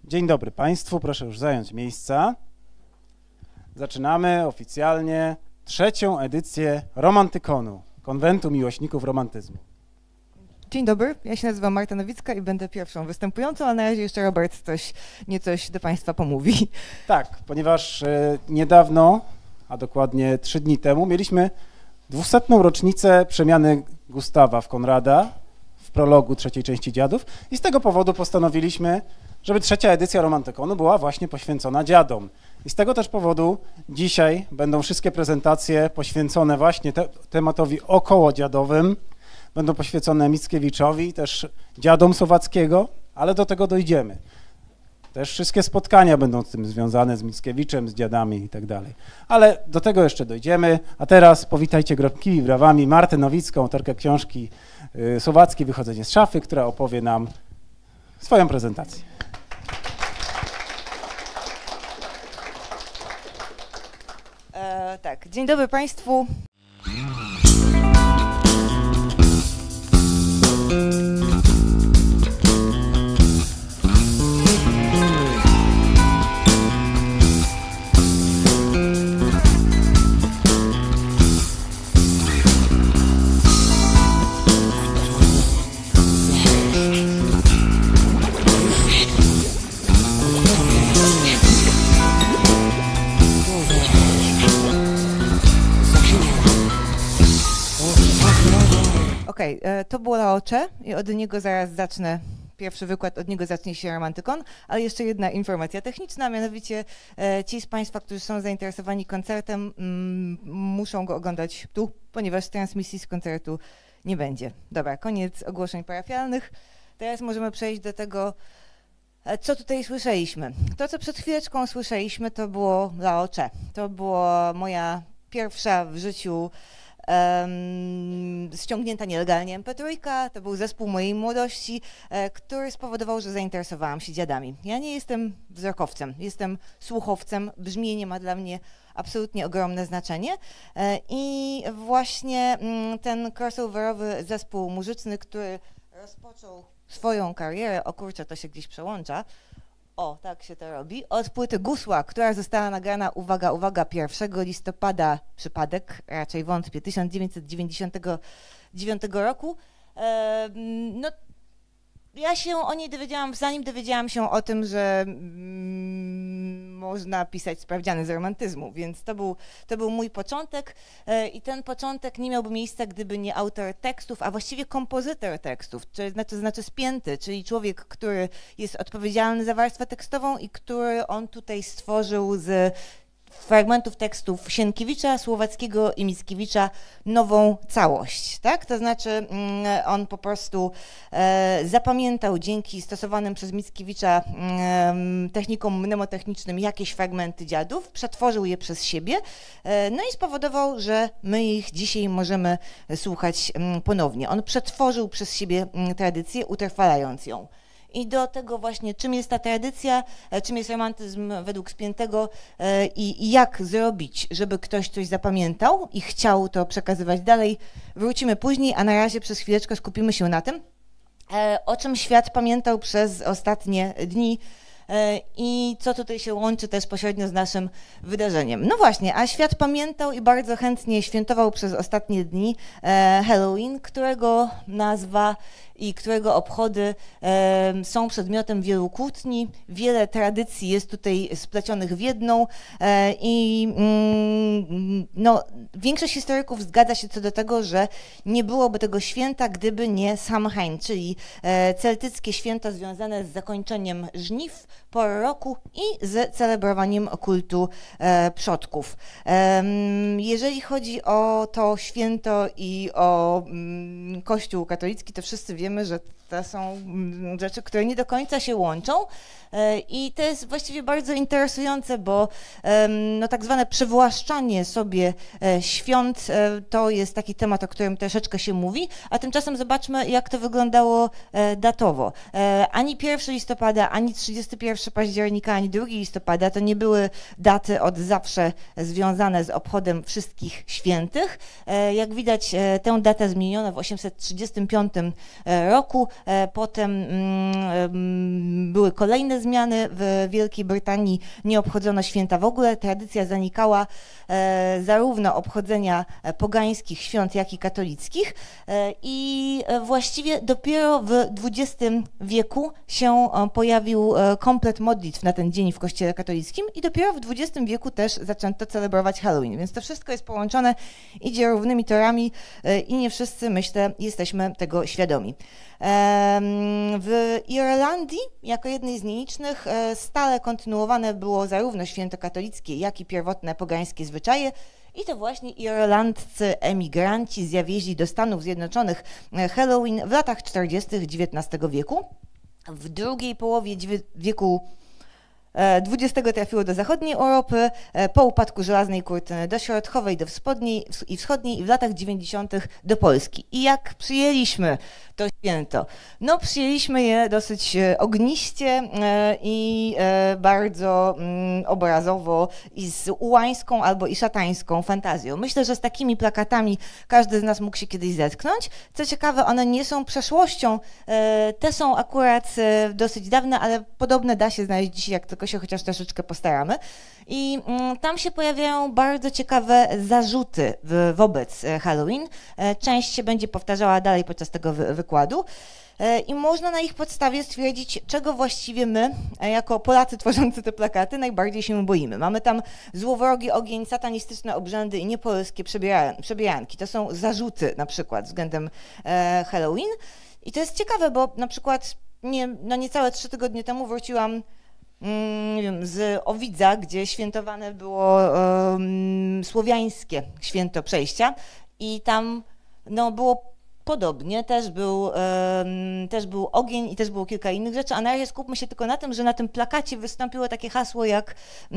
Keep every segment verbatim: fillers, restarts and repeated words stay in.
Dzień dobry Państwu, proszę już zająć miejsca. Zaczynamy oficjalnie trzecią edycję Romantykonu, Konwentu Miłośników Romantyzmu. Dzień dobry, ja się nazywam Marta Nowicka i będę pierwszą występującą, a na razie jeszcze Robert coś, niecoś do Państwa pomówi. Tak, ponieważ e, niedawno, a dokładnie trzy dni temu, mieliśmy dwusetną rocznicę przemiany Gustawa w Konrada w prologu trzeciej części Dziadów i z tego powodu postanowiliśmy, żeby trzecia edycja Romantykonu była właśnie poświęcona dziadom. I z tego też powodu dzisiaj będą wszystkie prezentacje poświęcone właśnie te, tematowi okołodziadowym, będą poświęcone Mickiewiczowi, też dziadom Słowackiego, ale do tego dojdziemy. Też wszystkie spotkania będą z tym związane, z Mickiewiczem, z dziadami i tak dalej. Ale do tego jeszcze dojdziemy, a teraz powitajcie gromkimi brawami Martę Nowicką, autorkę książki y, Słowacki, Wychodzenie z szafy, która opowie nam swoją prezentację. E, tak, dzień dobry Państwu. Okej, okay, to było Laocze i od niego zaraz zacznę, pierwszy wykład, od niego zacznie się Romantykon, ale jeszcze jedna informacja techniczna, mianowicie e, ci z Państwa, którzy są zainteresowani koncertem, mm, muszą go oglądać tu, ponieważ transmisji z koncertu nie będzie. Dobra, koniec ogłoszeń parafialnych. Teraz możemy przejść do tego, co tutaj słyszeliśmy. To, co przed chwileczką słyszeliśmy, to było Laocze. To była moja pierwsza w życiu Um, ściągnięta nielegalnie em pe trzy, to był zespół mojej młodości, e, który spowodował, że zainteresowałam się dziadami. Ja nie jestem wzrokowcem, jestem słuchowcem, brzmienie ma dla mnie absolutnie ogromne znaczenie e, i właśnie m, ten crossoverowy zespół muzyczny, który rozpoczął swoją karierę, o kurczę, to się gdzieś przełącza, o, tak się to robi, od płyty Gusła, która została nagrana, uwaga, uwaga, pierwszego listopada, przypadek, raczej wątpię, tysiąc dziewięćset dziewięćdziesiątego dziewiątego roku. E, no, ja się o niej dowiedziałam, zanim dowiedziałam się o tym, że mm, można pisać sprawdziany z romantyzmu, więc to był, to był mój początek e, i ten początek nie miałby miejsca, gdyby nie autor tekstów, a właściwie kompozytor tekstów, czy, znaczy, znaczy spięty, czyli człowiek, który jest odpowiedzialny za warstwę tekstową i który on tutaj stworzył z fragmentów tekstów Sienkiewicza, Słowackiego i Mickiewicza nową całość, tak? To znaczy on po prostu e, zapamiętał dzięki stosowanym przez Mickiewicza e, technikom mnemotechnicznym jakieś fragmenty dziadów, przetworzył je przez siebie, e, no i spowodował, że my ich dzisiaj możemy słuchać m, ponownie. On przetworzył przez siebie m, tradycję, utrwalając ją. I do tego właśnie, czym jest ta tradycja, czym jest romantyzm według Spiętego i, i jak zrobić, żeby ktoś coś zapamiętał i chciał to przekazywać dalej, wrócimy później, a na razie przez chwileczkę skupimy się na tym, o czym świat pamiętał przez ostatnie dni i co tutaj się łączy też pośrednio z naszym wydarzeniem. No właśnie, a świat pamiętał i bardzo chętnie świętował przez ostatnie dni Halloween, którego nazwa i którego obchody e, są przedmiotem wielu kłótni, wiele tradycji jest tutaj splecionych w jedną e, i mm, no, większość historyków zgadza się co do tego, że nie byłoby tego święta, gdyby nie Samhain, czyli e, celtyckie święto związane z zakończeniem żniw, pory roku i z celebrowaniem kultu e, przodków. E, jeżeli chodzi o to święto i o mm, Kościół katolicki, to wszyscy wiemy, że to są rzeczy, które nie do końca się łączą i to jest właściwie bardzo interesujące, bo no, tak zwane przywłaszczanie sobie świąt to jest taki temat, o którym troszeczkę się mówi, a tymczasem zobaczmy, jak to wyglądało datowo. Ani pierwszego listopada, ani trzydziestego pierwszego października, ani drugiego listopada to nie były daty od zawsze związane z obchodem wszystkich świętych. Jak widać, tę datę zmieniono w osiemset trzydziestym piątym roku. Potem były kolejne zmiany. W Wielkiej Brytanii nie obchodzono święta w ogóle. Tradycja zanikała zarówno obchodzenia pogańskich świąt, jak i katolickich. I właściwie dopiero w dwudziestym wieku się pojawił komplet modlitw na ten dzień w Kościele katolickim i dopiero w dwudziestym wieku też zaczęto celebrować Halloween. Więc to wszystko jest połączone, idzie równymi torami i nie wszyscy, myślę, jesteśmy tego świadomi. W Irlandii, jako jednej z nielicznych, stale kontynuowane było zarówno święto katolickie, jak i pierwotne pogańskie zwyczaje. I to właśnie irlandzcy emigranci zawieźli do Stanów Zjednoczonych Halloween w latach czterdziestych dziewiętnastego wieku. W drugiej połowie wieku dwudziestego trafiło do zachodniej Europy, po upadku żelaznej kurtyny do środkowej, do wschodniej i wschodniej i w latach dziewięćdziesiątych do Polski. I jak przyjęliśmy to święto? No przyjęliśmy je dosyć ogniście i bardzo obrazowo i z ułańską albo i szatańską fantazją. Myślę, że z takimi plakatami każdy z nas mógł się kiedyś zetknąć. Co ciekawe, one nie są przeszłością, te są akurat dosyć dawne, ale podobne da się znaleźć dzisiaj, jak tylko się chociaż troszeczkę postaramy. I tam się pojawiają bardzo ciekawe zarzuty w, wobec Halloween. Część się będzie powtarzała dalej podczas tego wy wykładu. I można na ich podstawie stwierdzić, czego właściwie my, jako Polacy tworzący te plakaty, najbardziej się boimy. Mamy tam złowrogi ogień, satanistyczne obrzędy i niepolskie przebieranki. To są zarzuty na przykład względem Halloween. I to jest ciekawe, bo na przykład nie, no niecałe trzy tygodnie temu wróciłam nie wiem, z Owidza, gdzie świętowane było um, słowiańskie święto przejścia i tam no, było podobnie, też był, um, też był ogień i też było kilka innych rzeczy, a na razie skupmy się tylko na tym, że na tym plakacie wystąpiło takie hasło jak,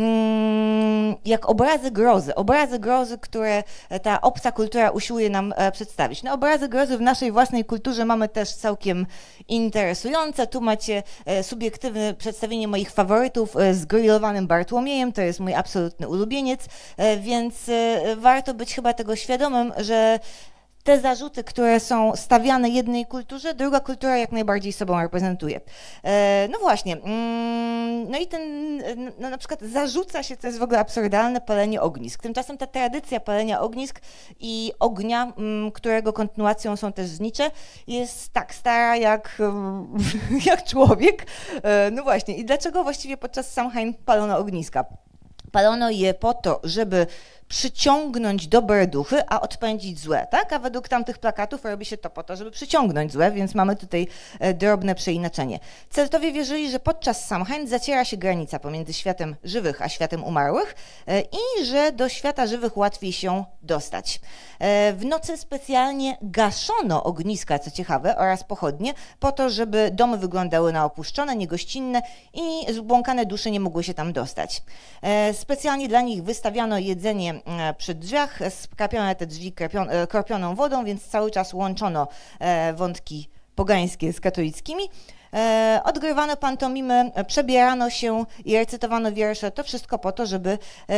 um, jak obrazy grozy, obrazy grozy, które ta obca kultura usiłuje nam e, przedstawić. No, obrazy grozy w naszej własnej kulturze mamy też całkiem interesujące. Tu macie e, subiektywne przedstawienie moich faworytów e, z grillowanym Bartłomiejem, to jest mój absolutny ulubieniec, e, więc e, warto być chyba tego świadomym, że te zarzuty, które są stawiane jednej kulturze, druga kultura jak najbardziej sobą reprezentuje. E, no właśnie, mm, no i ten, no na przykład zarzuca się, to jest w ogóle absurdalne, palenie ognisk. Tymczasem ta tradycja palenia ognisk i ognia, mm, którego kontynuacją są też znicze, jest tak stara jak, jak człowiek. E, no właśnie, i dlaczego właściwie podczas Samhain palono ogniska? Palono je po to, żeby przyciągnąć dobre duchy, a odpędzić złe, tak? A według tamtych plakatów robi się to po to, żeby przyciągnąć złe, więc mamy tutaj drobne przeinaczenie. Celtowie wierzyli, że podczas Samhain zaciera się granica pomiędzy światem żywych a światem umarłych i że do świata żywych łatwiej się dostać. W nocy specjalnie gaszono ogniska, co ciekawe, oraz pochodnie, po to, żeby domy wyglądały na opuszczone, niegościnne i zbłąkane dusze nie mogły się tam dostać. Specjalnie dla nich wystawiano jedzenie przy drzwiach, skrapione te drzwi kropioną wodą, więc cały czas łączono wątki pogańskie z katolickimi. Odgrywano pantomimy, przebierano się i recytowano wiersze. To wszystko po to, żeby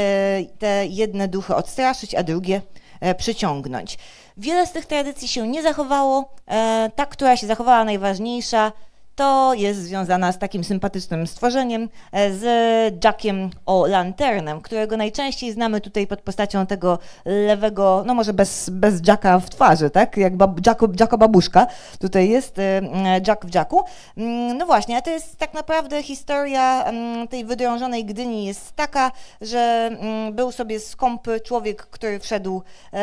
te jedne duchy odstraszyć, a drugie przyciągnąć. Wiele z tych tradycji się nie zachowało. Ta, która się zachowała, najważniejsza, to jest związana z takim sympatycznym stworzeniem, z Jackiem O'Lanternem, którego najczęściej znamy tutaj pod postacią tego lewego, no może bez, bez Jacka w twarzy, tak? Jak bab, Jacko, Jacko Babuszka. Tutaj jest Jack w Jacku. No właśnie, a to jest tak naprawdę historia tej wydrążonej Gdyni jest taka, że był sobie skąpy człowiek, który wszedł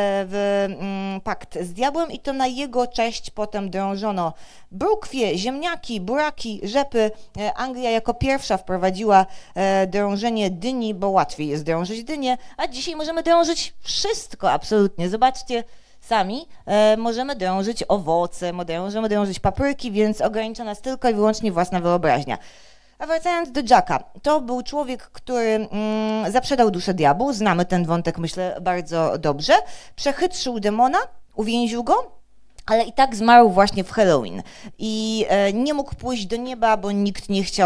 w pakt z diabłem i to na jego cześć potem drążono brukwie, ziemniaki, buraki, rzepy. Anglia jako pierwsza wprowadziła drążenie dyni, bo łatwiej jest drążyć dynię, a dzisiaj możemy drążyć wszystko absolutnie. Zobaczcie sami, możemy drążyć owoce, możemy drążyć papryki, więc ogranicza nas tylko i wyłącznie własna wyobraźnia. A wracając do Jacka, to był człowiek, który mm, zaprzedał duszę diabłu, znamy ten wątek, myślę, bardzo dobrze, przechytrzył demona, uwięził go, ale i tak zmarł właśnie w Halloween i e, nie mógł pójść do nieba, bo nikt nie chciał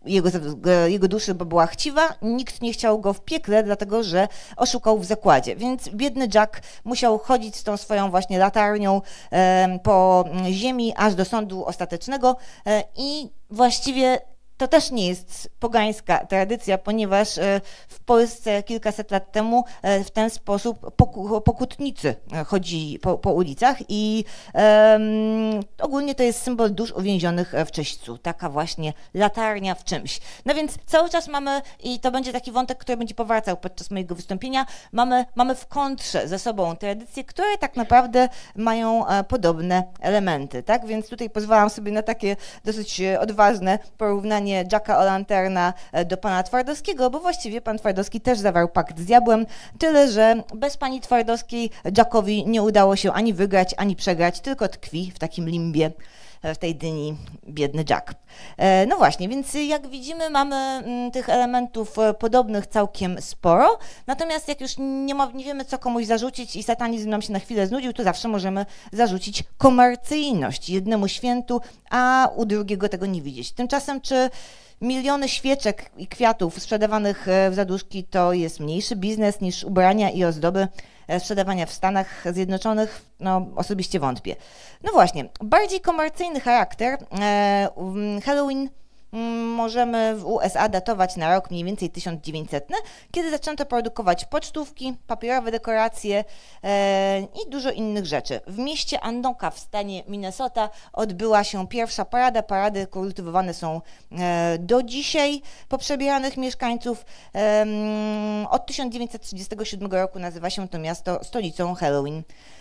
jego, jego duszy, bo była chciwa, nikt nie chciał go w piekle, dlatego że oszukał w zakładzie, więc biedny Jack musiał chodzić z tą swoją właśnie latarnią e, po ziemi aż do sądu ostatecznego e, i właściwie to też nie jest pogańska tradycja, ponieważ w Polsce kilkaset lat temu w ten sposób pokutnicy chodzili po, po ulicach i um, ogólnie to jest symbol dusz uwięzionych w czyśćcu, taka właśnie latarnia w czymś. No więc cały czas mamy, i to będzie taki wątek, który będzie powracał podczas mojego wystąpienia, mamy, mamy w kontrze ze sobą tradycje, które tak naprawdę mają podobne elementy, tak? Więc tutaj pozwalam sobie na takie dosyć odważne porównanie Jacka O'Lanterna do pana Twardowskiego, bo właściwie pan Twardowski też zawarł pakt z diabłem, tyle że bez pani Twardowskiej Jackowi nie udało się ani wygrać, ani przegrać, tylko tkwi w takim limbie, w tej dyni biedny Jack. No właśnie, więc jak widzimy, mamy tych elementów podobnych całkiem sporo, natomiast jak już nie, ma, nie wiemy, co komuś zarzucić i satanizm nam się na chwilę znudził, to zawsze możemy zarzucić komercyjność jednemu świętu, a u drugiego tego nie widzieć. Tymczasem czy miliony świeczek i kwiatów sprzedawanych w zaduszki to jest mniejszy biznes niż ubrania i ozdoby sprzedawania w Stanach Zjednoczonych? No osobiście wątpię. No właśnie, bardziej komercyjny charakter Halloween możemy w U S A datować na rok mniej więcej tysiąc dziewięćsetny, kiedy zaczęto produkować pocztówki, papierowe dekoracje e, i dużo innych rzeczy. W mieście Anoka w stanie Minnesota odbyła się pierwsza parada. Parady kultywowane są e, do dzisiaj poprzebieranych mieszkańców. E, od tysiąc dziewięćset trzydziestego siódmego roku nazywa się to miasto stolicą Halloween.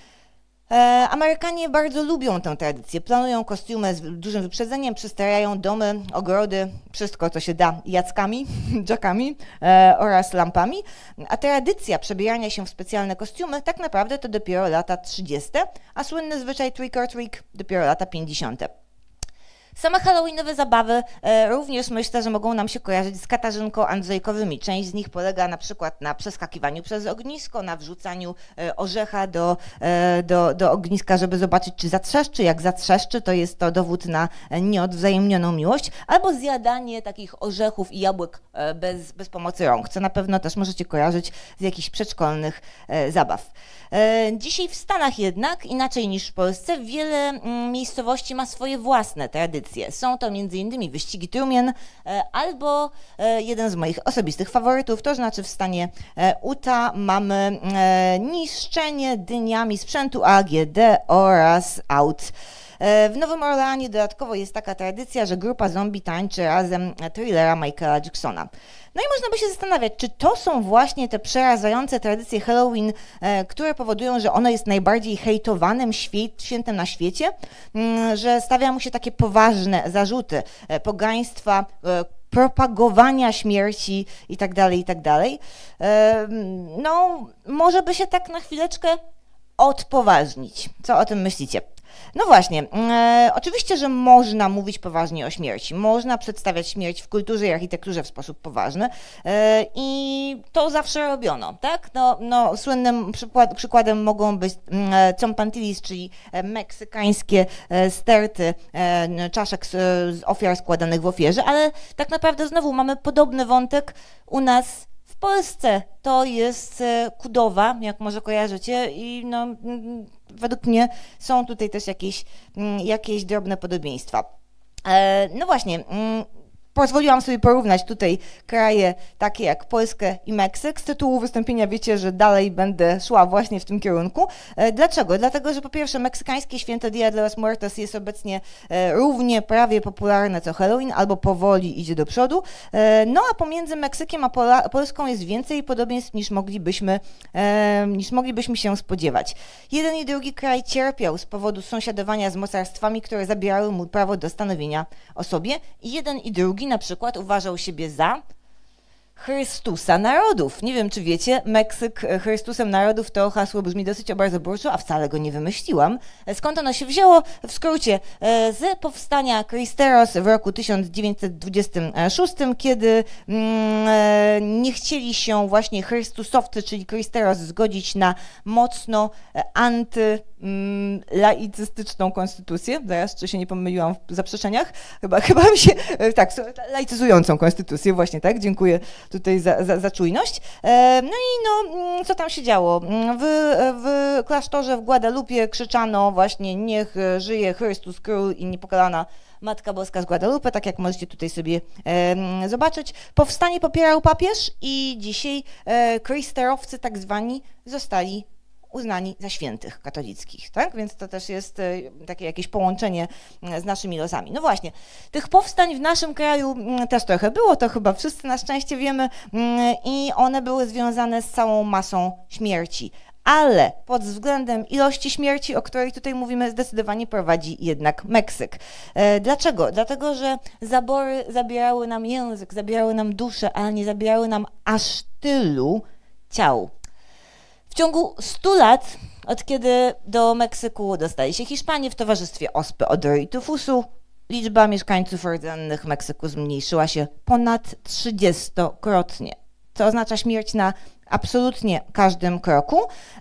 Amerykanie bardzo lubią tę tradycję, planują kostiumy z dużym wyprzedzeniem, przystarają domy, ogrody, wszystko co się da jackami, jackami e, oraz lampami, a tradycja przebierania się w specjalne kostiumy tak naprawdę to dopiero lata trzydzieste, a słynny zwyczaj trick or treat dopiero lata pięćdziesiąte. Same halloweenowe zabawy e, również myślę, że mogą nam się kojarzyć z katarzynko-andrzejkowymi. Część z nich polega na przykład na przeskakiwaniu przez ognisko, na wrzucaniu e, orzecha do, e, do, do ogniska, żeby zobaczyć, czy zatrzeszczy. Jak zatrzeszczy, to jest to dowód na nieodwzajemnioną miłość, albo zjadanie takich orzechów i jabłek e, bez, bez pomocy rąk, co na pewno też możecie kojarzyć z jakichś przedszkolnych e, zabaw. E, dzisiaj w Stanach jednak, inaczej niż w Polsce, wiele mm, miejscowości ma swoje własne tradycje. Są to między innymi wyścigi trumien albo jeden z moich osobistych faworytów, to znaczy w stanie Utah mamy niszczenie dyniami sprzętu A G D oraz aut. W Nowym Orleanie dodatkowo jest taka tradycja, że grupa zombie tańczy razem thrillera Michaela Jacksona. No i można by się zastanawiać, czy to są właśnie te przerażające tradycje Halloween, e, które powodują, że ono jest najbardziej hejtowanym świętem na świecie, m, że stawia mu się takie poważne zarzuty e, pogaństwa, e, propagowania śmierci i tak dalej, i tak dalej. E, no, może by się tak na chwileczkę odpoważnić. Co o tym myślicie? No właśnie, e, oczywiście, że można mówić poważnie o śmierci, można przedstawiać śmierć w kulturze i architekturze w sposób poważny e, i to zawsze robiono, tak? No, no, słynnym przykład, przykładem mogą być e, Compantilis, czyli e, meksykańskie e, sterty e, czaszek z, z ofiar składanych w ofierze, ale tak naprawdę znowu mamy podobny wątek u nas w Polsce. To jest e, Kudowa, jak może kojarzycie, i no, m, według mnie są tutaj też jakieś, m, jakieś drobne podobieństwa. E, no właśnie, m, pozwoliłam sobie porównać tutaj kraje takie jak Polskę i Meksyk. Z tytułu wystąpienia wiecie, że dalej będę szła właśnie w tym kierunku. E, dlaczego? Dlatego, że po pierwsze meksykańskie święto Dia de los Muertos jest obecnie e, równie prawie popularne co Halloween, albo powoli idzie do przodu. E, no a pomiędzy Meksykiem a Pola Polską jest więcej podobieństw niż moglibyśmy, e, niż moglibyśmy się spodziewać. Jeden i drugi kraj cierpiał z powodu sąsiadowania z mocarstwami, które zabierały mu prawo do stanowienia o sobie, i jeden i drugi na przykład uważał siebie za Chrystusa Narodów. Nie wiem, czy wiecie, Meksyk Chrystusem Narodów to hasło brzmi dosyć obrazoburczo, a wcale go nie wymyśliłam. Skąd ono się wzięło? W skrócie, z powstania Cristeros w roku tysiąc dziewięćset dwudziestym szóstym, kiedy mm, nie chcieli się właśnie Chrystusowcy, czyli Cristeros, zgodzić na mocno anty mm, laicystyczną konstytucję. Zaraz, czy się nie pomyliłam w zaprzeczeniach? Chyba, chyba mi się, tak, laicyzującą konstytucję, właśnie tak, dziękuję tutaj za, za, za czujność. No i no, co tam się działo? W, w klasztorze w Guadalupie krzyczano właśnie niech żyje Chrystus Król i niepokalana Matka Boska z Guadalupe, tak jak możecie tutaj sobie e, zobaczyć. Powstanie popierał papież i dzisiaj e, krysterowcy tak zwani zostali uznani za świętych katolickich, tak? Więc to też jest e, takie jakieś połączenie z naszymi losami. No właśnie, tych powstań w naszym kraju m, też trochę było, to chyba wszyscy na szczęście wiemy m, i one były związane z całą masą śmierci. Ale pod względem ilości śmierci, o której tutaj mówimy, zdecydowanie prowadzi jednak Meksyk. E, dlaczego? Dlatego, że zabory zabierały nam język, zabierały nam duszę, ale nie zabierały nam aż tylu ciał. W ciągu stu lat, od kiedy do Meksyku dostali się Hiszpanie w towarzystwie ospy, odoru i tyfusu, liczba mieszkańców rdzennych Meksyku zmniejszyła się ponad trzydziestokrotnie. To oznacza śmierć na absolutnie każdym kroku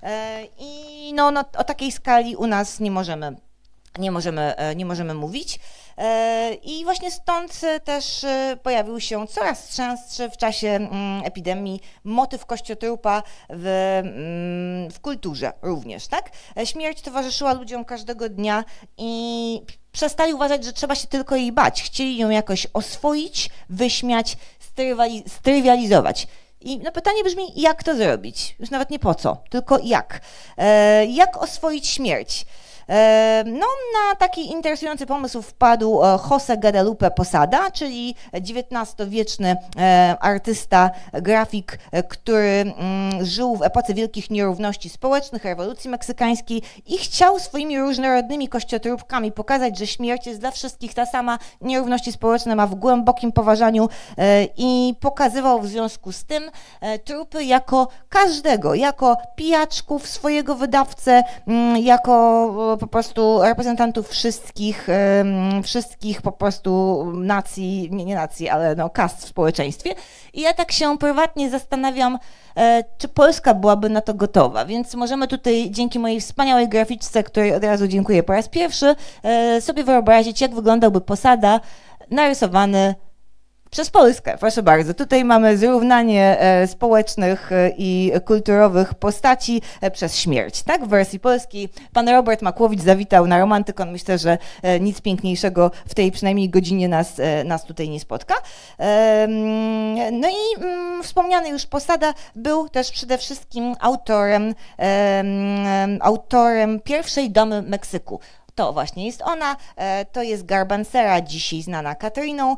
i no, no, o takiej skali u nas nie możemy, nie możemy, nie możemy mówić. I właśnie stąd też pojawił się coraz częstszy w czasie epidemii motyw kościotrupa w, w kulturze również, tak? Śmierć towarzyszyła ludziom każdego dnia i przestali uważać, że trzeba się tylko jej bać. Chcieli ją jakoś oswoić, wyśmiać, strywializować. I no pytanie brzmi, jak to zrobić? Już nawet nie po co, tylko jak. E, jak oswoić śmierć? E, no, na taki interesujący pomysł wpadł José Guadalupe Posada, czyli dziewiętnastowieczny e, artysta, grafik, e, który mm, żył w epoce wielkich nierówności społecznych, rewolucji meksykańskiej i chciał swoimi różnorodnymi kościotrópkami pokazać, że śmierć jest dla wszystkich ta sama, nierówności społeczne ma w głębokim poważaniu e, i pokazywał w związku z tym e, trupy jako każdego, jako pijaczków, swojego wydawcę, m, jako po prostu reprezentantów wszystkich, wszystkich po prostu nacji, nie, nie nacji, ale no kast w społeczeństwie. I ja tak się prywatnie zastanawiam, czy Polska byłaby na to gotowa, więc możemy tutaj dzięki mojej wspaniałej graficzce, której od razu dziękuję po raz pierwszy, sobie wyobrazić, jak wyglądałby Posada narysowany przez Polskę. Proszę bardzo, tutaj mamy zrównanie e, społecznych e, i kulturowych postaci e, przez śmierć, tak? W wersji polskiej pan Robert Makłowicz zawitał na Romantykon. Myślę, że e, nic piękniejszego w tej przynajmniej godzinie nas, e, nas tutaj nie spotka. E, no i mm, wspomniany już Posada był też przede wszystkim autorem, e, autorem pierwszej Domy Meksyku. To właśnie jest ona, to jest Garbancera, dzisiaj znana Katryną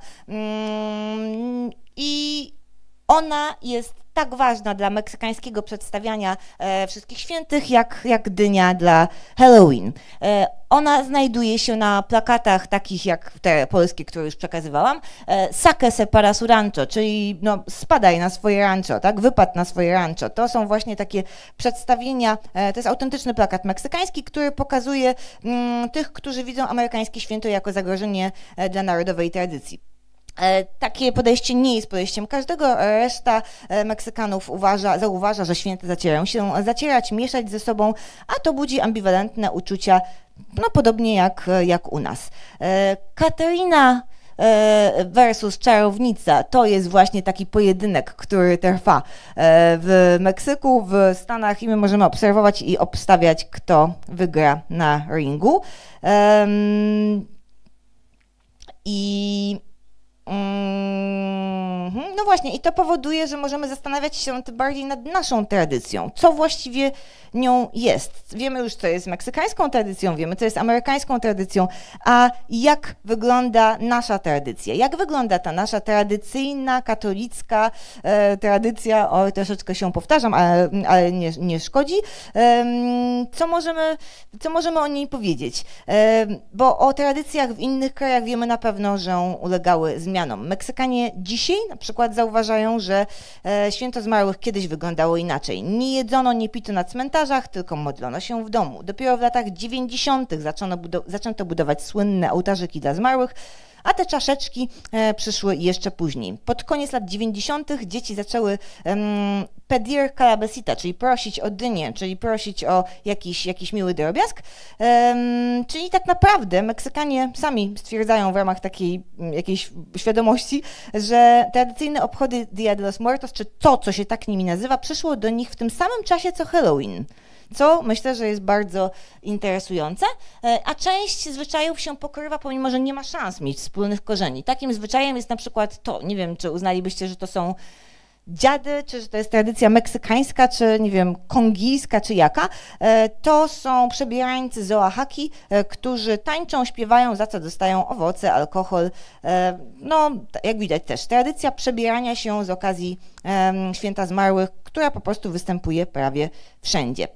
i ona jest tak ważna dla meksykańskiego przedstawiania e, wszystkich świętych, jak, jak dynia dla Halloween. E, ona znajduje się na plakatach takich jak te polskie, które już przekazywałam, e, Saque se para su rancho, czyli no, spadaj na swoje rancho, tak? Wypad na swoje rancho. To są właśnie takie przedstawienia, e, to jest autentyczny plakat meksykański, który pokazuje mm, tych, którzy widzą amerykańskie święto jako zagrożenie e, dla narodowej tradycji. Takie podejście nie jest podejściem każdego. Reszta Meksykanów uważa, zauważa, że święta zacierają się zacierać, mieszać ze sobą, a to budzi ambiwalentne uczucia, no podobnie jak, jak u nas. Katarina versus czarownica to jest właśnie taki pojedynek, który trwa w Meksyku, w Stanach i my możemy obserwować i obstawiać, kto wygra na ringu. I no właśnie, i to powoduje, że możemy zastanawiać się tym bardziej nad naszą tradycją. Co właściwie nią jest? Wiemy już, co jest meksykańską tradycją, wiemy, co jest amerykańską tradycją, a jak wygląda nasza tradycja? Jak wygląda ta nasza tradycyjna, katolicka e, tradycja? O, troszeczkę się powtarzam, ale, ale nie, nie szkodzi. E, co, możemy, co możemy o niej powiedzieć? E, bo o tradycjach w innych krajach wiemy na pewno, że ulegały zmianom. Meksykanie dzisiaj na przykład zauważają, że e, święto zmarłych kiedyś wyglądało inaczej. Nie jedzono, nie pito na cmentarzach, tylko modlono się w domu. Dopiero w latach dziewięćdziesiątych zaczęto, budow zaczęto budować słynne ołtarzyki dla zmarłych, a te czaszeczki e, przyszły jeszcze później. Pod koniec lat dziewięćdziesiątych dzieci zaczęły um, pedir kalabesita, czyli prosić o dynię, czyli prosić o jakiś, jakiś miły drobiazg. Um, czyli tak naprawdę Meksykanie sami stwierdzają w ramach takiej jakiejś świadomości, że tradycyjne obchody Dia de los Muertos, czy to, co się tak nimi nazywa, przyszło do nich w tym samym czasie co Halloween. Co myślę, że jest bardzo interesujące, a część zwyczajów się pokrywa, pomimo że nie ma szans mieć wspólnych korzeni. Takim zwyczajem jest na przykład to, nie wiem, czy uznalibyście, że to są dziady, czy że to jest tradycja meksykańska, czy nie wiem, kongijska, czy jaka, to są przebierańcy z Oaxaki, którzy tańczą, śpiewają, za co dostają owoce, alkohol. No, jak widać też, tradycja przebierania się z okazji Święta Zmarłych, która po prostu występuje prawie wszędzie.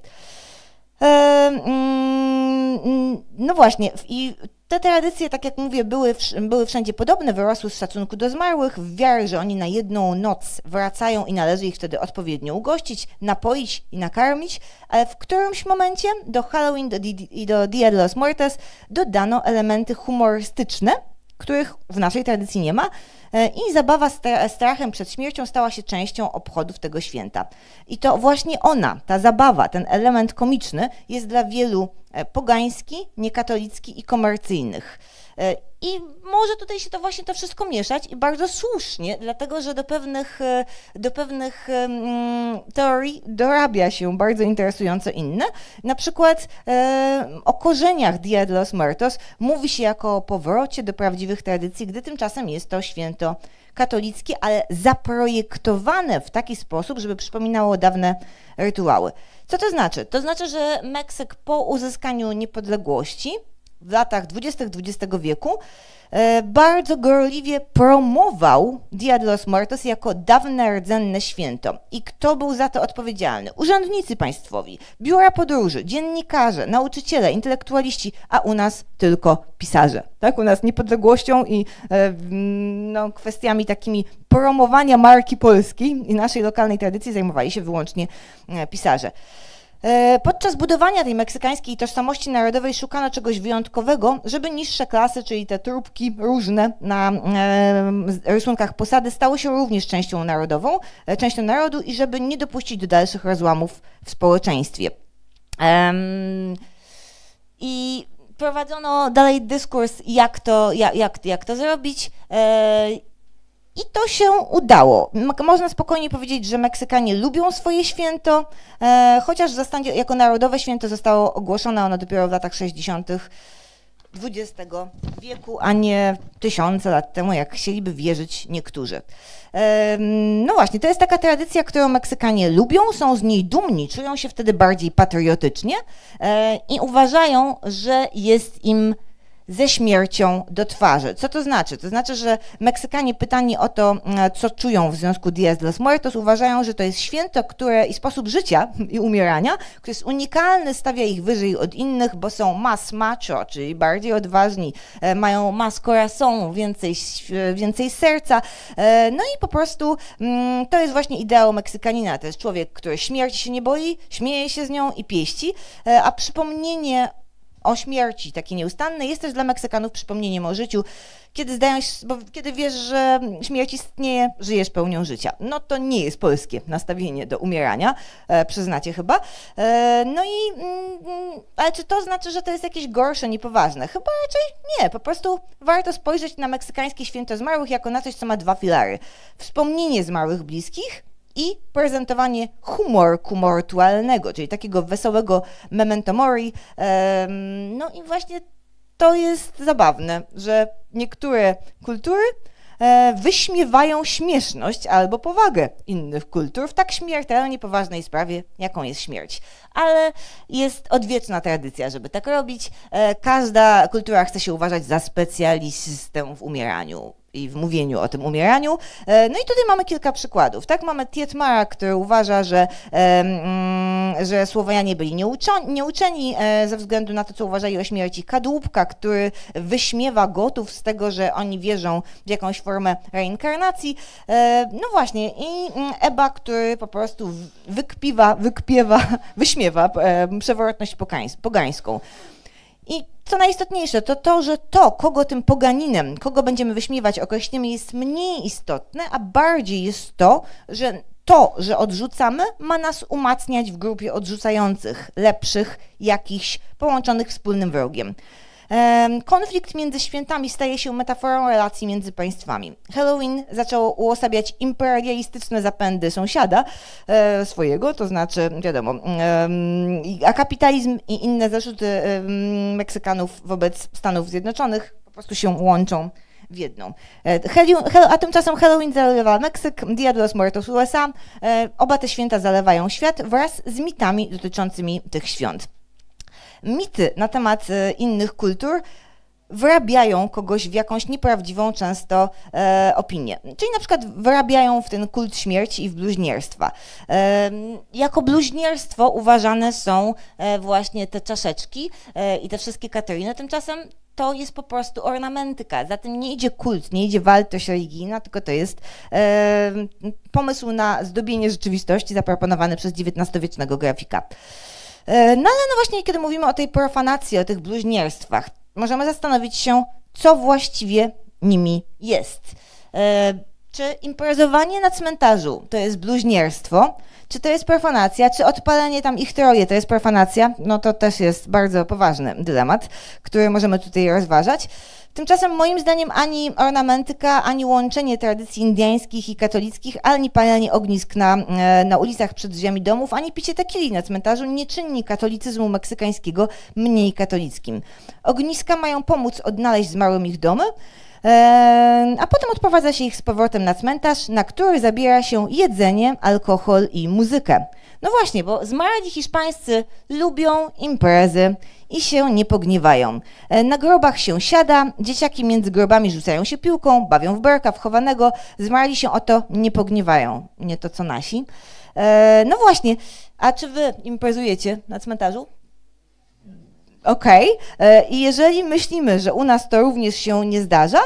No właśnie, i te tradycje, tak jak mówię, były, były wszędzie podobne, wyrosły z szacunku do zmarłych, w wiary, że oni na jedną noc wracają i należy ich wtedy odpowiednio ugościć, napoić i nakarmić, ale w którymś momencie do Halloween i do Dia de los Muertos dodano elementy humorystyczne, których w naszej tradycji nie ma, i zabawa strachem przed śmiercią stała się częścią obchodów tego święta. I to właśnie ona, ta zabawa, ten element komiczny jest dla wielu pogański, niekatolicki i komercyjnych. I może tutaj się to właśnie to wszystko mieszać i bardzo słusznie, dlatego że do pewnych, do pewnych um, teorii dorabia się bardzo interesujące inne. Na przykład e, o korzeniach Dia de los Muertos mówi się jako o powrocie do prawdziwych tradycji, gdy tymczasem jest to święto katolickie, ale zaprojektowane w taki sposób, żeby przypominało dawne rytuały. Co to znaczy? To znaczy, że Meksyk po uzyskaniu niepodległości w latach dwudziestych dwudziestego wieku e, bardzo gorliwie promował Dia de los Muertos jako dawne rdzenne święto. I kto był za to odpowiedzialny? Urzędnicy państwowi, biura podróży, dziennikarze, nauczyciele, intelektualiści, a u nas tylko pisarze. Tak? U nas niepodległością i e, no, kwestiami takimi promowania marki polskiej i naszej lokalnej tradycji zajmowali się wyłącznie e, pisarze. Podczas budowania tej meksykańskiej tożsamości narodowej szukano czegoś wyjątkowego, żeby niższe klasy, czyli te trupki różne na e, rysunkach posady, stały się również częścią narodową, e, częścią narodu i żeby nie dopuścić do dalszych rozłamów w społeczeństwie. Um, I prowadzono dalej dyskurs, jak to, jak, jak, jak to zrobić. E, I to się udało. Można spokojnie powiedzieć, że Meksykanie lubią swoje święto, e, chociaż w zasadzie jako narodowe święto zostało ogłoszone ono dopiero w latach sześćdziesiątych dwudziestego wieku, a nie tysiące lat temu, jak chcieliby wierzyć niektórzy. E, no właśnie, to jest taka tradycja, którą Meksykanie lubią, są z niej dumni, czują się wtedy bardziej patriotycznie e, i uważają, że jest im ze śmiercią do twarzy. Co to znaczy? To znaczy, że Meksykanie pytani o to, co czują w związku Dia de los Muertos, uważają, że to jest święto, które i sposób życia i umierania, który jest unikalny, stawia ich wyżej od innych, bo są más macho, czyli bardziej odważni, mają más corazón, więcej, więcej serca. No i po prostu to jest właśnie ideał Meksykanina. To jest człowiek, który śmierci się nie boi, śmieje się z nią i pieści, a przypomnienie o śmierci, takie nieustanne, jest też dla Meksykanów przypomnieniem o życiu, kiedy zdają się, bo kiedy wiesz, że śmierć istnieje, żyjesz pełnią życia. No to nie jest polskie nastawienie do umierania, e, przyznacie chyba. E, no i, mm, ale czy to znaczy, że to jest jakieś gorsze, niepoważne? Chyba raczej nie, po prostu warto spojrzeć na meksykańskie święto zmarłych jako na coś, co ma dwa filary. Wspomnienie zmarłych bliskich i prezentowanie humorku mortualnego, czyli takiego wesołego memento mori. No i właśnie to jest zabawne, że niektóre kultury wyśmiewają śmieszność albo powagę innych kultur w tak śmiertelnie poważnej sprawie, jaką jest śmierć. Ale jest odwieczna tradycja, żeby tak robić. Każda kultura chce się uważać za specjalistę w umieraniu i w mówieniu o tym umieraniu. No i tutaj mamy kilka przykładów. Tak, mamy Tietmara, który uważa, że, um, że Słowojanie byli nieuczeni, nieuczeni ze względu na to, co uważali o śmierci. Kadłubka, który wyśmiewa Gotów z tego, że oni wierzą w jakąś formę reinkarnacji. No właśnie, i Eba, który po prostu wykpiwa, wykpiewa, wyśmiewa przewrotność pogańską. I co najistotniejsze, to to, że to, kogo tym poganinem, kogo będziemy wyśmiewać, określimy, jest mniej istotne, a bardziej jest to, że to, że odrzucamy, ma nas umacniać w grupie odrzucających, lepszych, jakichś połączonych wspólnym wrogiem. Konflikt między świętami staje się metaforą relacji między państwami. Halloween zaczęło uosabiać imperialistyczne zapędy sąsiada e, swojego, to znaczy, wiadomo, e, a kapitalizm i inne zarzuty e, Meksykanów wobec Stanów Zjednoczonych po prostu się łączą w jedną. A tymczasem Halloween zalewa Meksyk, Dia de los Muertos U S A. Oba te święta zalewają świat wraz z mitami dotyczącymi tych świąt. Mity na temat innych kultur wyrabiają kogoś w jakąś nieprawdziwą często e, opinię. Czyli na przykład wyrabiają w ten kult śmierci i w bluźnierstwa. E, jako bluźnierstwo uważane są e, właśnie te czaszeczki e, i te wszystkie Katariny. Tymczasem to jest po prostu ornamentyka. Za tym nie idzie kult, nie idzie wartość religijna, tylko to jest e, pomysł na zdobienie rzeczywistości zaproponowany przez dziewiętnastowiecznego grafika. E, no ale no właśnie, kiedy mówimy o tej profanacji, o tych bluźnierstwach, możemy zastanowić się, co właściwie nimi jest. E, czy imprezowanie na cmentarzu to jest bluźnierstwo, czy to jest profanacja, czy odpalenie tam ich troje to jest profanacja? No to też jest bardzo poważny dylemat, który możemy tutaj rozważać. Tymczasem moim zdaniem ani ornamentyka, ani łączenie tradycji indyjskich i katolickich, ani palenie ognisk na, na ulicach przed drzwiami domów, ani picie tequili na cmentarzu nie czyni katolicyzmu meksykańskiego mniej katolickim. Ogniska mają pomóc odnaleźć zmarłym ich domy, a potem odprowadza się ich z powrotem na cmentarz, na który zabiera się jedzenie, alkohol i muzykę. No właśnie, bo zmarli hiszpańscy lubią imprezy i się nie pogniewają. Na grobach się siada, dzieciaki między grobami rzucają się piłką, bawią w berka, w chowanego, zmarli się o to nie pogniewają, nie to co nasi. No właśnie, a czy wy imprezujecie na cmentarzu? Okej, okay. I jeżeli myślimy, że u nas to również się nie zdarza,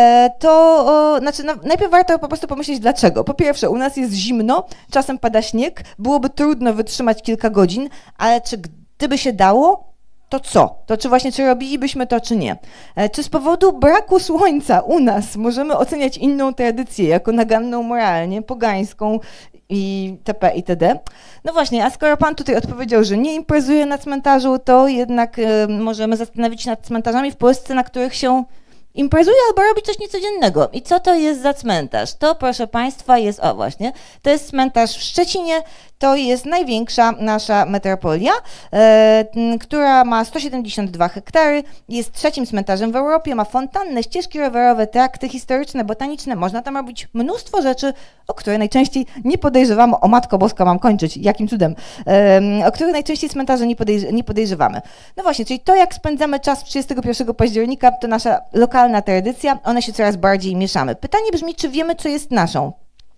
to o, znaczy no, najpierw warto po prostu pomyśleć dlaczego. Po pierwsze, u nas jest zimno, czasem pada śnieg, byłoby trudno wytrzymać kilka godzin, ale czy gdyby się dało, to co? To czy właśnie, czy robilibyśmy to, czy nie? Czy z powodu braku słońca u nas możemy oceniać inną tradycję jako naganną moralnie, pogańską i itp. itd. No właśnie, a skoro pan tutaj odpowiedział, że nie imprezuje na cmentarzu, to jednak y, możemy zastanowić się nad cmentarzami w Polsce, na których się imprezuje albo robi coś niecodziennego. I co to jest za cmentarz? To, proszę państwa, jest, o właśnie, to jest cmentarz w Szczecinie, to jest największa nasza metropolia, e, która ma sto siedemdziesiąt dwa hektary, jest trzecim cmentarzem w Europie, ma fontannę, ścieżki rowerowe, trakty historyczne, botaniczne, można tam robić mnóstwo rzeczy, o które najczęściej nie podejrzewamy, o Matko Boska mam kończyć, jakim cudem, e, o które najczęściej cmentarze nie, podejrz nie podejrzewamy. No właśnie, czyli to jak spędzamy czas trzydziestego pierwszego października, to nasza lokalna tradycja, one się coraz bardziej mieszamy. Pytanie brzmi, czy wiemy, co jest naszą?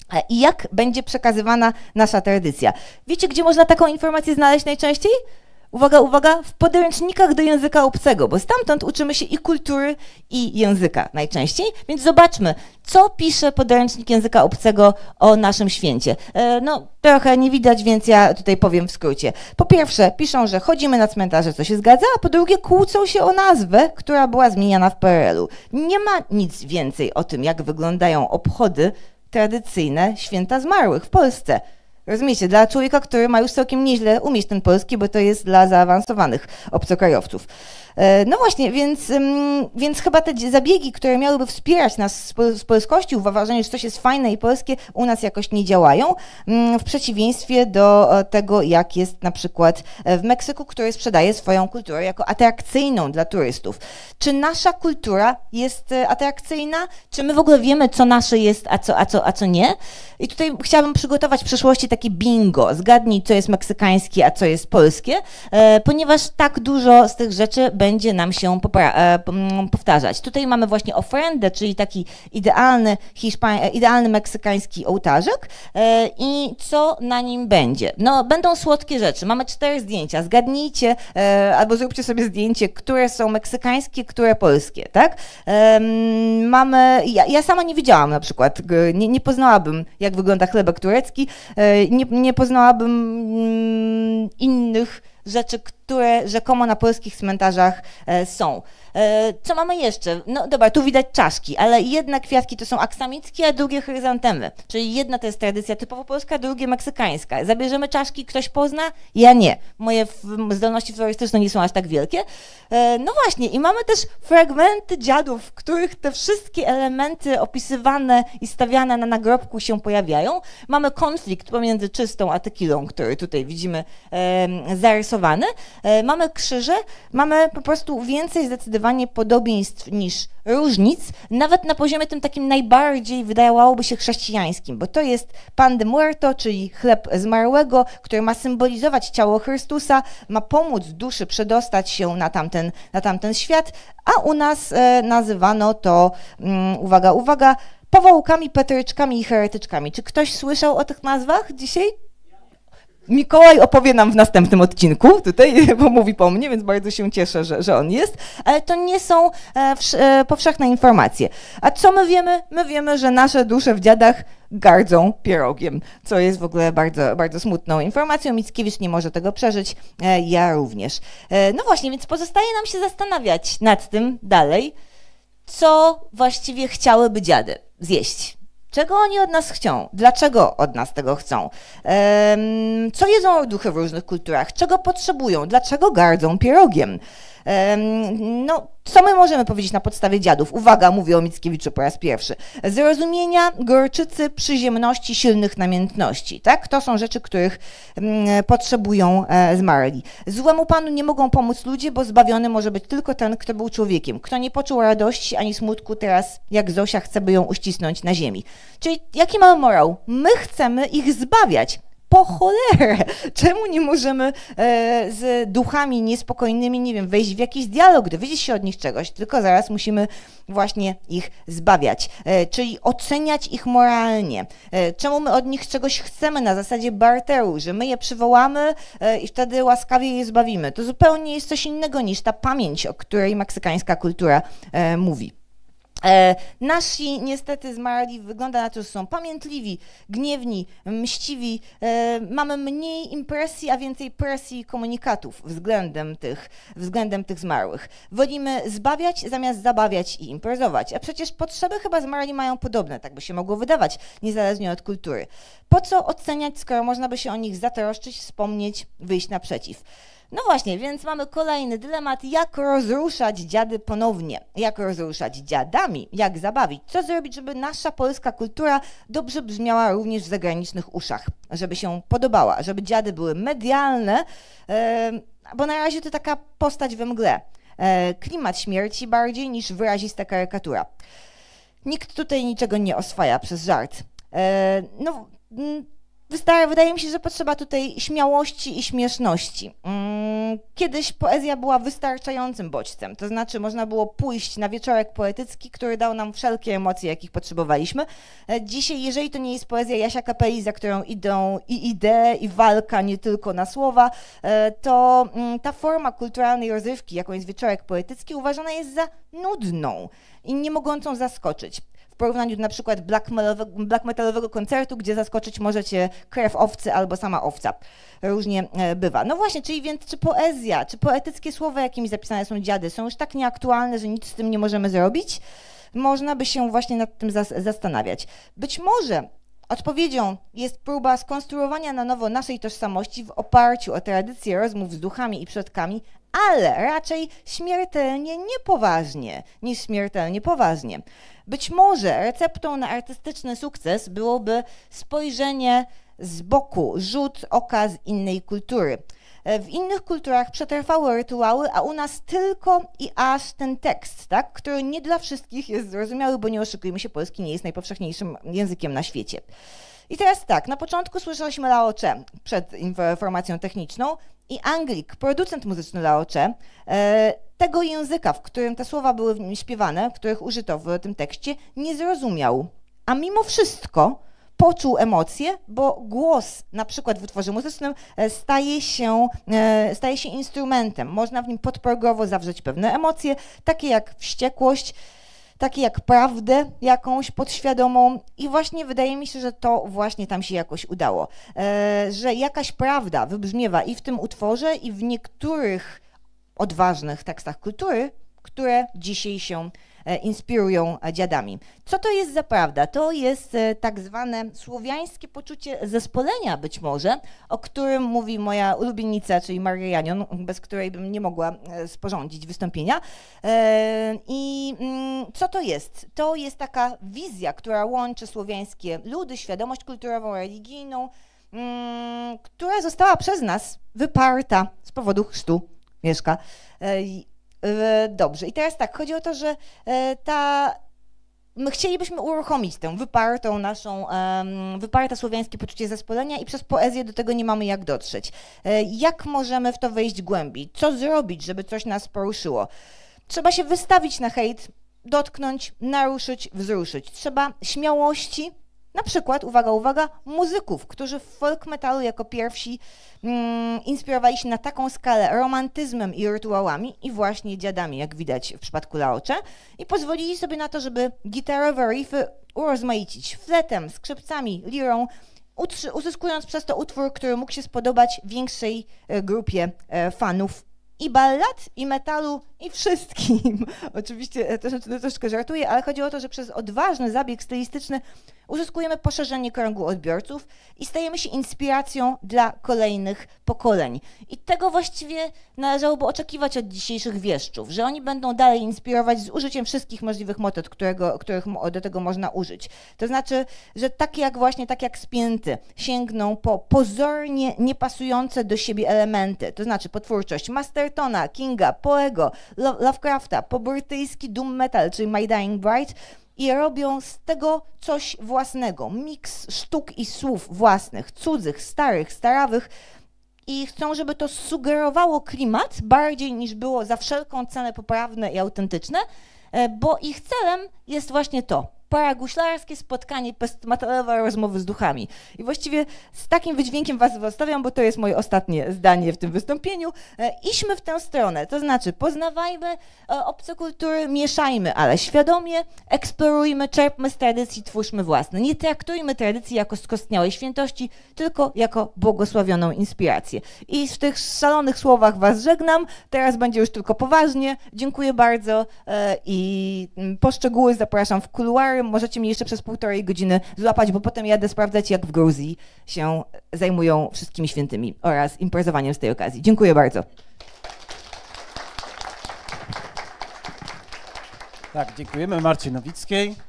I jak będzie przekazywana nasza tradycja? Wiecie, gdzie można taką informację znaleźć najczęściej? Uwaga, uwaga, w podręcznikach do języka obcego, bo stamtąd uczymy się i kultury, i języka najczęściej. Więc zobaczmy, co pisze podręcznik języka obcego o naszym święcie. E, no, trochę nie widać, więc ja tutaj powiem w skrócie. Po pierwsze, piszą, że chodzimy na cmentarze, co się zgadza, a po drugie, kłócą się o nazwę, która była zmieniana w P R L u. Nie ma nic więcej o tym, jak wyglądają obchody tradycyjne święta zmarłych w Polsce. Rozumiecie, dla człowieka, który ma już całkiem nieźle umieć ten polski, bo to jest dla zaawansowanych obcokrajowców. No właśnie, więc, więc chyba te zabiegi, które miałyby wspierać nas z polskości, uważanie, że coś jest fajne i polskie, u nas jakoś nie działają, w przeciwieństwie do tego, jak jest na przykład w Meksyku, który sprzedaje swoją kulturę jako atrakcyjną dla turystów. Czy nasza kultura jest atrakcyjna? Czy my w ogóle wiemy, co nasze jest, a co, a co, a co nie? I tutaj chciałabym przygotować w przyszłości takie bingo. Zgadnij, co jest meksykańskie, a co jest polskie, ponieważ tak dużo z tych rzeczy będzie nam się powtarzać. Tutaj mamy właśnie ofrendę, czyli taki idealny, hiszpań, idealny meksykański ołtarzyk i co na nim będzie? No, będą słodkie rzeczy. Mamy cztery zdjęcia. Zgadnijcie albo zróbcie sobie zdjęcie, które są meksykańskie, które polskie, tak? Mamy, ja, ja sama nie wiedziałam na przykład, nie, nie poznałabym, jak wygląda chlebek turecki, nie, nie poznałabym innych rzeczy, które rzekomo na polskich cmentarzach e, są. E, co mamy jeszcze? No dobra, tu widać czaszki, ale jedne kwiatki to są aksamitki, a drugie chryzantemy. Czyli jedna to jest tradycja typowo polska, drugie meksykańska. Zabierzemy czaszki, ktoś pozna? Ja nie. Moje zdolności florystyczne nie są aż tak wielkie. E, no właśnie, i mamy też fragmenty dziadów, w których te wszystkie elementy opisywane i stawiane na nagrobku się pojawiają. Mamy konflikt pomiędzy czystą a tekilą, który tutaj widzimy e, zarysowany. E, mamy krzyże, mamy po prostu więcej zdecydowanie podobieństw niż różnic, nawet na poziomie tym takim najbardziej wydawałoby się chrześcijańskim, bo to jest pan de muerto, czyli chleb zmarłego, który ma symbolizować ciało Chrystusa, ma pomóc duszy przedostać się na tamten, na tamten świat, a u nas e, nazywano to, um, uwaga, uwaga, powołkami, petryczkami i heretyczkami. Czy ktoś słyszał o tych nazwach dzisiaj? Mikołaj opowie nam w następnym odcinku, tutaj, bo mówi po mnie, więc bardzo się cieszę, że, że on jest, ale to nie są e, wsz, e, powszechne informacje. A co my wiemy? My wiemy, że nasze dusze w dziadach gardzą pierogiem, co jest w ogóle bardzo, bardzo smutną informacją. Mickiewicz nie może tego przeżyć, e, ja również. E, no właśnie, więc pozostaje nam się zastanawiać nad tym dalej, co właściwie chciałyby dziady zjeść. Czego oni od nas chcą? Dlaczego od nas tego chcą? Um, co jedzą duchy w różnych kulturach? Czego potrzebują? Dlaczego gardzą pierogiem? Um, no, co my możemy powiedzieć na podstawie dziadów? Uwaga, mówię o Mickiewiczu po raz pierwszy. Zrozumienia, gorczycy, przyziemności, silnych namiętności. Tak? To są rzeczy, których um, potrzebują e, zmarli. Złemu panu nie mogą pomóc ludzie, bo zbawiony może być tylko ten, kto był człowiekiem. Kto nie poczuł radości ani smutku, teraz jak Zosia chce, by ją uścisnąć na ziemi. Czyli jaki mamy morał? My chcemy ich zbawiać. Po cholerę! Czemu nie możemy e, z duchami niespokojnymi, nie wiem, wejść w jakiś dialog, dowiedzieć się od nich czegoś, tylko zaraz musimy właśnie ich zbawiać, e, czyli oceniać ich moralnie. E, czemu my od nich czegoś chcemy na zasadzie barteru, że my je przywołamy e, i wtedy łaskawie je zbawimy. To zupełnie jest coś innego niż ta pamięć, o której meksykańska kultura e, mówi. E, nasi niestety zmarli wygląda na to, że są pamiętliwi, gniewni, mściwi. E, mamy mniej impresji, a więcej presji i komunikatów względem tych, względem tych zmarłych. Wolimy zbawiać zamiast zabawiać i imprezować. A przecież potrzeby chyba zmarli mają podobne, tak by się mogło wydawać, niezależnie od kultury. Po co oceniać, skoro można by się o nich zatroszczyć, wspomnieć, wyjść naprzeciw? No właśnie, więc mamy kolejny dylemat, jak rozruszać dziady ponownie, jak rozruszać dziadami, jak zabawić, co zrobić, żeby nasza polska kultura dobrze brzmiała również w zagranicznych uszach, żeby się podobała, żeby dziady były medialne, bo na razie to taka postać we mgle, klimat śmierci bardziej niż wyrazista karykatura. Nikt tutaj niczego nie oswaja przez żart. No, wydaje mi się, że potrzeba tutaj śmiałości i śmieszności. Kiedyś poezja była wystarczającym bodźcem, to znaczy można było pójść na wieczorek poetycki, który dał nam wszelkie emocje, jakich potrzebowaliśmy. Dzisiaj, jeżeli to nie jest poezja Jasia Kapeli, za którą idą i idee, i walka nie tylko na słowa, to ta forma kulturalnej rozrywki, jaką jest wieczorek poetycki, uważana jest za nudną i nie mogącą zaskoczyć. W porównaniu do na przykład black metalowego, black metalowego koncertu, gdzie zaskoczyć możecie krew owcy albo sama owca. Różnie bywa. No właśnie, czyli więc czy poezja, czy poetyckie słowa, jakimi zapisane są dziady, są już tak nieaktualne, że nic z tym nie możemy zrobić? Można by się właśnie nad tym zastanawiać. Być może odpowiedzią jest próba skonstruowania na nowo naszej tożsamości w oparciu o tradycję rozmów z duchami i przodkami, ale raczej śmiertelnie niepoważnie niż śmiertelnie poważnie. Być może receptą na artystyczny sukces byłoby spojrzenie z boku, rzut oka z innej kultury. W innych kulturach przetrwały rytuały, a u nas tylko i aż ten tekst, tak, który nie dla wszystkich jest zrozumiały, bo nie oszukujmy się, polski nie jest najpowszechniejszym językiem na świecie. I teraz tak, na początku słyszeliśmy Lao Che przed informacją techniczną i Anglik, producent muzyczny Lao Che, e, tego języka, w którym te słowa były śpiewane, których użyto w tym tekście, nie zrozumiał. A mimo wszystko poczuł emocje, bo głos na przykład w utworze muzycznym staje się, staje się instrumentem. Można w nim podprogowo zawrzeć pewne emocje, takie jak wściekłość, takie jak prawdę jakąś podświadomą i właśnie wydaje mi się, że to właśnie tam się jakoś udało, e, że jakaś prawda wybrzmiewa i w tym utworze, i w niektórych odważnych tekstach kultury, które dzisiaj się inspirują dziadami. Co to jest za prawda? To jest tak zwane słowiańskie poczucie zespolenia być może, o którym mówi moja ulubienica, czyli Maria Janion, bez której bym nie mogła sporządzić wystąpienia. I co to jest? To jest taka wizja, która łączy słowiańskie ludy, świadomość kulturową, religijną, która została przez nas wyparta z powodu chrztu Mieszka. Dobrze, i teraz tak, chodzi o to, że ta, my chcielibyśmy uruchomić tę wypartą naszą, um, wyparte słowiańskie poczucie zespolenia i przez poezję do tego nie mamy jak dotrzeć. Jak możemy w to wejść głębiej? Co zrobić, żeby coś nas poruszyło? Trzeba się wystawić na hejt, dotknąć, naruszyć, wzruszyć. Trzeba śmiałości, na przykład, uwaga, uwaga, muzyków, którzy w folk metalu jako pierwsi mm, inspirowali się na taką skalę romantyzmem i rytuałami i właśnie dziadami, jak widać w przypadku Laocze, i pozwolili sobie na to, żeby gitarowe riffy urozmaicić fletem, skrzypcami, lirą, uzyskując przez to utwór, który mógł się spodobać większej e, grupie e, fanów i ballad, i metalu, i wszystkim. Oczywiście to troszeczkę żartuję, ale chodzi o to, że przez odważny zabieg stylistyczny uzyskujemy poszerzenie kręgu odbiorców i stajemy się inspiracją dla kolejnych pokoleń. I tego właściwie należałoby oczekiwać od dzisiejszych wieszczów, że oni będą dalej inspirować z użyciem wszystkich możliwych metod, którego, których do tego można użyć. To znaczy, że tak jak właśnie, tak jak spięty, sięgną po pozornie niepasujące do siebie elementy, to znaczy po twórczość Mastertona, Kinga, Poego, Lovecrafta, po brytyjski doom metal, czyli My Dying Bride, i robią z tego coś własnego, miks sztuk i słów własnych, cudzych, starych, starawych, i chcą, żeby to sugerowało klimat bardziej niż było za wszelką cenę poprawne i autentyczne, bo ich celem jest właśnie to. Paraguślarskie spotkanie, metalowe rozmowy z duchami. I właściwie z takim wydźwiękiem was zostawiam, bo to jest moje ostatnie zdanie w tym wystąpieniu. E, idźmy w tę stronę, to znaczy poznawajmy e, obce kultury, mieszajmy, ale świadomie, eksplorujmy, czerpmy z tradycji, twórzmy własne. Nie traktujmy tradycji jako skostniałej świętości, tylko jako błogosławioną inspirację. I w tych szalonych słowach was żegnam, teraz będzie już tylko poważnie. Dziękuję bardzo e, i po szczegóły zapraszam w kuluary. Możecie mnie jeszcze przez półtorej godziny złapać, bo potem jadę sprawdzać, jak w Gruzji się zajmują wszystkimi świętymi oraz imprezowaniem z tej okazji. Dziękuję bardzo. Tak, dziękujemy Marcie Nowickiej.